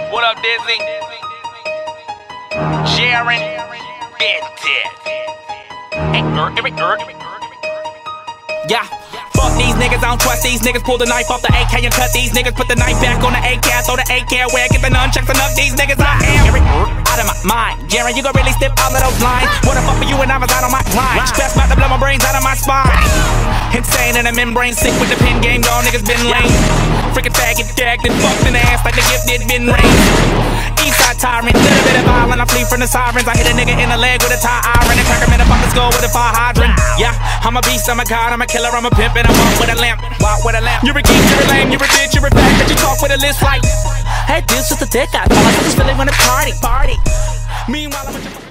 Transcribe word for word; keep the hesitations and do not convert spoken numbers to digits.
What up, Dizzy? Sharon. Been dead. Hey, er, er, er. Yeah. Fuck these niggas, I don't trust these niggas. Pull the knife off the A K and cut these niggas. Put the knife back on the A K, I throw the A K away. Get the nunchucks enough, these niggas I am out of my mind. Jerry, you gon' really step all of those lines. What the fuck for you when I was out on my grind? Stress about to blow my brains out of my spine. Insane in the membrane, sick with the pin game. Y'all niggas been lame. Freaking faggot, gagged and fucked in the ass like the gifted been raised. Eastside tyrant, little bit of violence. I flee from the sirens. I hit a nigga in the leg with a tie iron and crack him in the fucking skull with a fire hydrant. Yeah, I'm a beast, I'm a god, I'm a killer, I'm a pimp, and I walk with a lamp. Walk with a lamp. You're a geek, you're a lame, you're a bitch, you're a fag, but you talk with a list like, hey, this is the dick I thought I was just feeling when to party, party. Meanwhile, I'm a